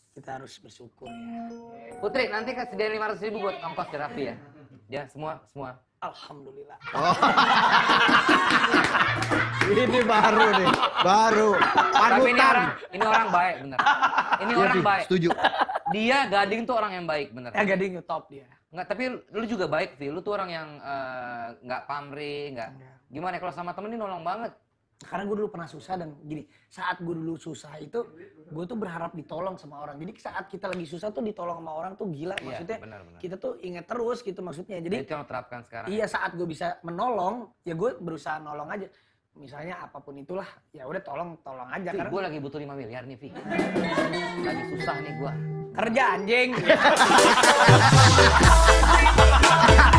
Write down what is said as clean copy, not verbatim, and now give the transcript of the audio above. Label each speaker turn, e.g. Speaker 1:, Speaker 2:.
Speaker 1: kita harus bersyukur ya.
Speaker 2: Putri, nanti kasih dia 500.000 buat ongkos terapi ya. Ya, semua.
Speaker 1: Alhamdulillah.
Speaker 3: Oh. Ini baru nih, baru.
Speaker 2: Tapi
Speaker 3: Panutan.
Speaker 2: ini orang baik, bener. Ini
Speaker 3: Iya,
Speaker 2: orang
Speaker 3: Fi,
Speaker 2: baik.
Speaker 3: setuju.
Speaker 2: Dia Gading tuh orang yang baik, bener.
Speaker 1: Ya Gading top dia.
Speaker 2: Enggak, tapi lu juga baik, Vi. Lu tuh orang yang nggak pamrih, nggak...
Speaker 1: Enggak.
Speaker 2: Gimana ya, kalau sama temen ini nolong banget.
Speaker 1: Karena gue dulu pernah susah dan gini, saat gue dulu susah itu, gue tuh berharap ditolong sama orang. Jadi saat kita lagi susah tuh ditolong sama orang tuh gila.
Speaker 2: Iya,
Speaker 1: Maksudnya
Speaker 2: benar.
Speaker 1: kita tuh inget terus gitu maksudnya. Jadi
Speaker 2: Itu yang lo terapkan sekarang.
Speaker 1: iya saat gue bisa menolong, ya gue berusaha nolong aja. Misalnya apapun itulah, ya udah tolong aja.
Speaker 2: Vi,
Speaker 1: Karena
Speaker 2: gue lagi butuh 5 miliar nih, Vi. Lagi susah nih gue.
Speaker 1: kerja anjing.